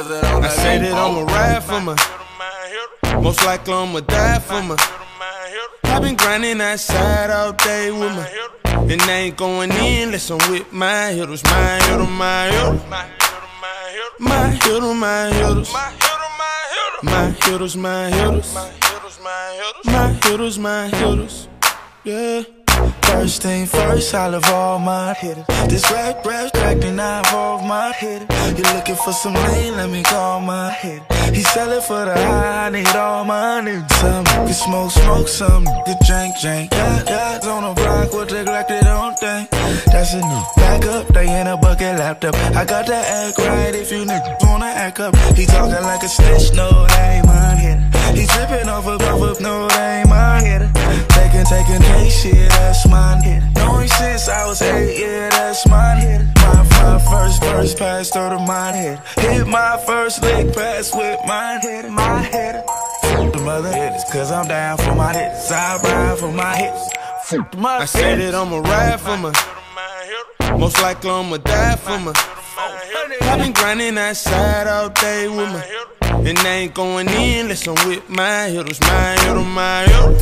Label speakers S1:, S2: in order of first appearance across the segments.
S1: I say that I'ma ride for my, most likely I'ma die for my. I've been grinding outside all day with my, and I ain't going in unless I'm with my hitters, my hitter, my hitter, my hitter, my hitters, my hitters, my hitters, my hitters, my hitters, yeah.
S2: First thing first, I love all my hitters. This rap track and I involve my hitter. You looking for some lean, let me call my hitter. He sellin' for the high, I need all my niggas. Some can smoke, some can drink. Guys on the block with the Glock, they don't think. That's a new back up, they in a bucket laptop. I got to act right if you niggas wanna act up. He talking like a snitch, no, that ain't my hitter. He trippin' off a no, that ain't my hitter. Taking hey shit, that's mine hitter. Knowing since I was 8, yeah, that's mine hitter. My first pass through the mine hitter. Hit my first lick pass with mine hitter, my hitter. Fuck the mother hitters, cause I'm down for my hits. I ride for my hits. Fuck the mother hitters.
S1: I say that I'ma ride for my, most likely I'ma die for my. I've been grinding outside all day with my, and I ain't going in unless I'm with my hitters, my hitter, my hitter.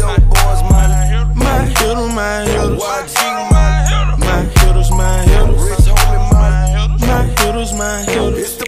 S1: My hitter, my hitters, my hitters, my hitters, my hitters, my hitters.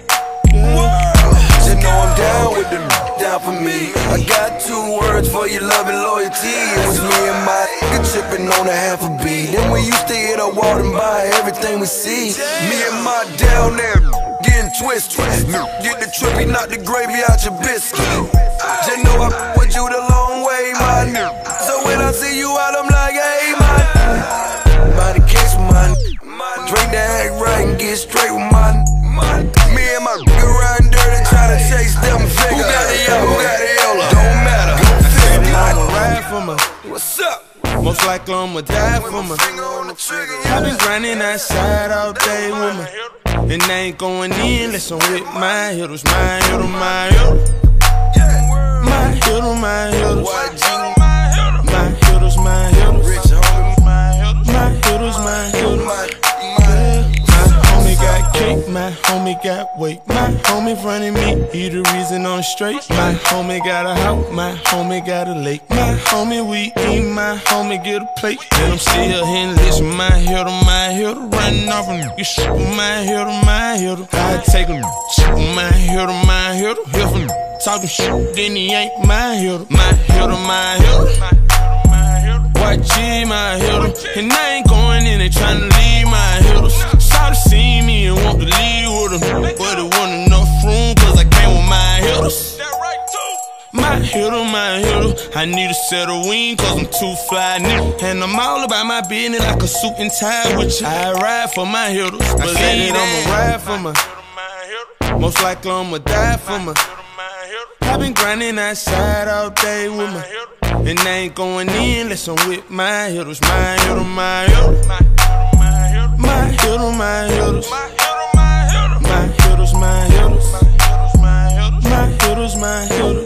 S3: Just know I'm down with them, down for me. I got 2 words for your love and loyalty. It was me and my nigga tripping on a half a beat. Then we used to hit a wall and buy everything we see. Me and my down there getting twisted. Get the trippy, knock the gravy out your biscuit. Just know I with you the long way, my nigga. So when I see you out, I'm like, hey, my mind the case with my drink the act right and get straight with my me and my nigga riding dirty, trying to chase them figures. Who got the yellow? Who got the yellow? Don't matter.
S1: I'ma ride for my,
S3: what's up?
S1: most likely I'ma die for my. I've been grinding outside all day with my, and I ain't going in unless I'm with my hitters, my hitter, my hitter, my hitter, my hitters, my hitters, my hitters, my hitters, my hitters. My homie got cake, my homie got weight. My homie frontin' me, he the reason I'm straight. My homie got a house, my homie got a lake. My homie we eat, my homie get a plate. And I'm still hitting listen, my hitter, running off a nigga shit with my hitter. I take a shit with my hitter, here from talking shit, then he ain't my hitter. My hitter, watch G, my hitter. And I ain't going in and tryna leave my hitters. Shout to see me and want to leave with them, but it wasn't enough room cause I came with my hitters. My hitter, I need a set of wings cause I'm too fly nigga. And I'm all about my business like a suit and tie with you. I ride for my hitters, I say that I'ma ride for my, most likely I'ma die for my. I've been grinding outside all day with my, and I ain't going in unless I'm with my hitters, my hitter, my hitter, my hitter, my hitters, my hitters, my hitters, my hitters, my hitters.